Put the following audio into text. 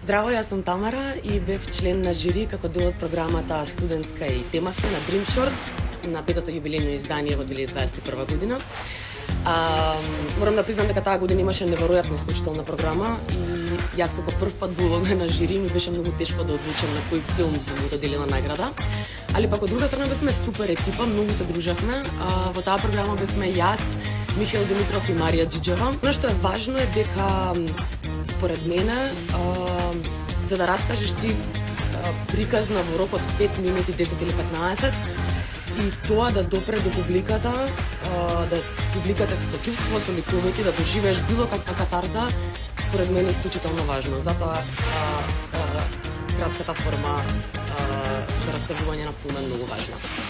Здраво, јас сум Тамара и бев член на жири како дел од програмата студентска и тематска на Dream Short на петото јубилејно издание во 2021 година. Морам да признам дека таа година имаше неверојатно исклучителна програма и јас како прв пат во улога на жири ми беше многу тешко да одлучам на кој филм би му доделила награда. Али пак од друга страна бевме супер екипа, многу се дружевме. Во таа програма бевме јас, Михаил Димитров и Марија Џиџева. Она што е важно е дека според мене за да раскажеш ти приказна во рок од 5 минути, 10 или 15 и тоа да допре до публиката, да публиката се сочувствува со ликовите, да доживееш било каква катарза, според мене е исклучително важно. Затоа кратката форма за раскажување на филм е многу важна.